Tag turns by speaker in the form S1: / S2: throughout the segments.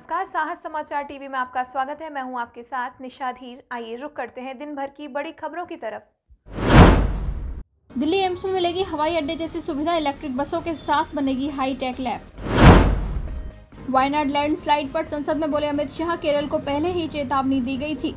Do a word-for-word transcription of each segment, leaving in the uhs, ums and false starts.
S1: नमस्कार, साहस समाचार टीवी में आपका स्वागत है। मैं हूं आपके साथ निशा धीर। आइए रुक करते हैं दिन भर की बड़ी खबरों की तरफ।
S2: दिल्ली एम्स में मिलेगी हवाई अड्डे जैसी सुविधा, इलेक्ट्रिक बसों के साथ बनेगी high tech lab. Wayanad landslide पर संसद में बोले अमित शाह, केरल को पहले ही चेतावनी दी गई थी।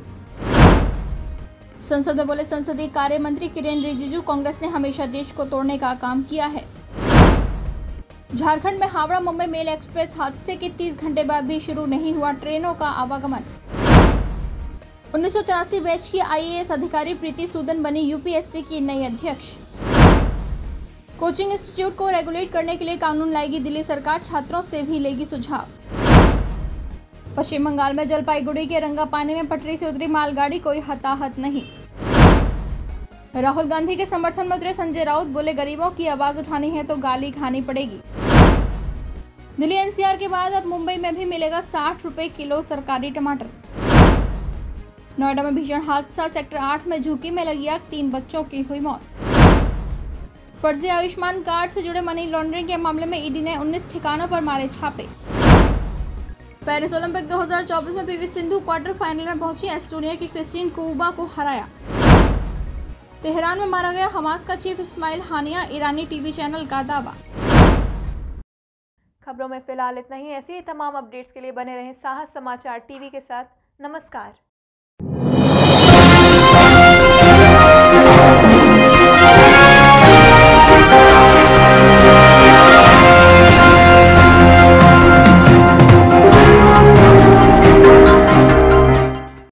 S2: संसद में बोले संसदीय कार्य मंत्री किरेन रिजिजू, कांग्रेस ने हमेशा देश को तोड़ने का काम किया है। झारखंड में हावड़ा मुंबई मेल एक्सप्रेस हादसे के तीस घंटे बाद भी शुरू नहीं हुआ ट्रेनों का आवागमन। उन्नीस सौ तिरासी बैच की आई ए एस अधिकारी प्रीति सूदन बनी यू पी एस सी की नई अध्यक्ष। कोचिंग इंस्टीट्यूट को रेगुलेट करने के लिए कानून लाएगी दिल्ली सरकार, छात्रों से भी लेगी सुझाव। पश्चिम बंगाल में जलपाईगुड़ी के रंगापानी में पटरी से उतरी मालगाड़ी, कोई हताहत नहीं। राहुल गांधी के समर्थन में उतरे संजय राउत, बोले गरीबों की आवाज उठानी है तो गाली खानी पड़ेगी। दिल्ली एन सी आर के बाद अब मुंबई में भी मिलेगा साठ रुपए किलो सरकारी टमाटर। नोएडा में भीषण हादसा, सेक्टर आठ में झुग्गी में लगी आग, तीन बच्चों की हुई मौत। फर्जी आयुष्मान कार्ड से जुड़े मनी लॉन्ड्रिंग के मामले में ई डी ने उन्नीस ठिकानों पर मारे छापे। पेरिस ओलंपिक दो हज़ार चौबीस में P V Sindhu quarter final में पहुंची, एस्टोनिया की क्रिस्टीन कुबा को हराया। तेहरान में मारा गया हमास का चीफ इस्माइल हानिया, ईरानी टीवी चैनल का दावा।
S1: खबरों में फिलहाल इतना ही। ऐसी ही तमाम अपडेट्स के लिए बने रहें साहस समाचार टीवी के साथ। नमस्कार।